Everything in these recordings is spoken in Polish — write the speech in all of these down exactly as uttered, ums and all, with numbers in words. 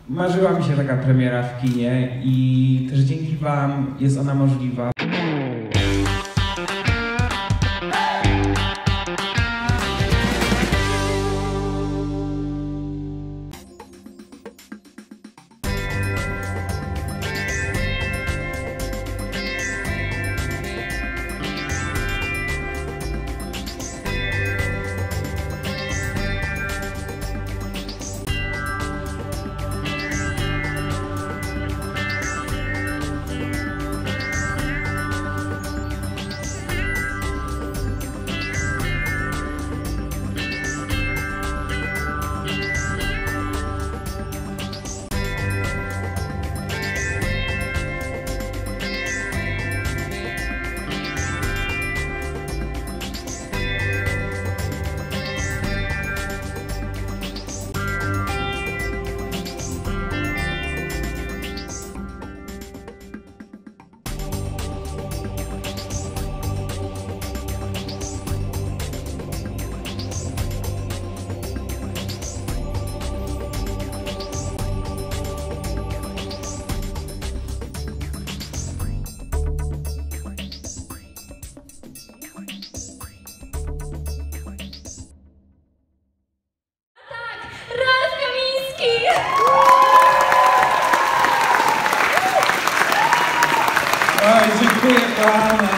Marzyła mi się taka premiera w kinie i też dzięki wam jest ona możliwa. Oj, dziękuję kochane.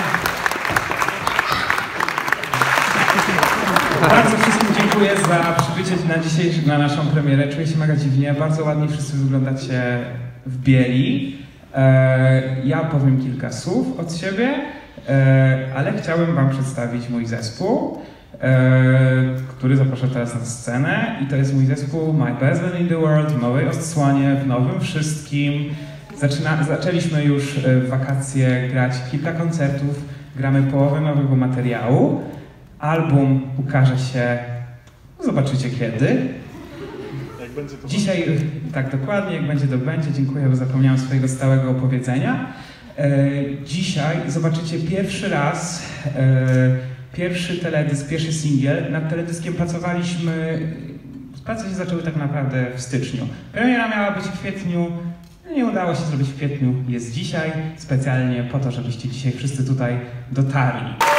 Bardzo wszystkim dziękuję za przybycie na dzisiejszą, na naszą premierę. Czuję się mega dziwnie. Bardzo ładnie wszyscy wyglądacie w bieli. E, ja powiem kilka słów od siebie, e, ale chciałbym wam przedstawić mój zespół, e, który zaproszę teraz na scenę. I to jest mój zespół My Best Band in the World w nowej odsłonie, w nowym wszystkim. Zaczyna, zaczęliśmy już w wakacje grać kilka koncertów, gramy połowę nowego materiału. Album ukaże się, zobaczycie kiedy. Jak będzie to Dzisiaj, tak dokładnie, jak będzie to będzie. Dziękuję, bo zapomniałem swojego stałego opowiedzenia. E, dzisiaj zobaczycie pierwszy raz, e, pierwszy teledysk, pierwszy singiel. Nad teledyskiem pracowaliśmy, prace się zaczęły tak naprawdę w styczniu. Premiera miała być w kwietniu. Nie udało się zrobić w kwietniu, jest dzisiaj, specjalnie po to, żebyście dzisiaj wszyscy tutaj dotarli.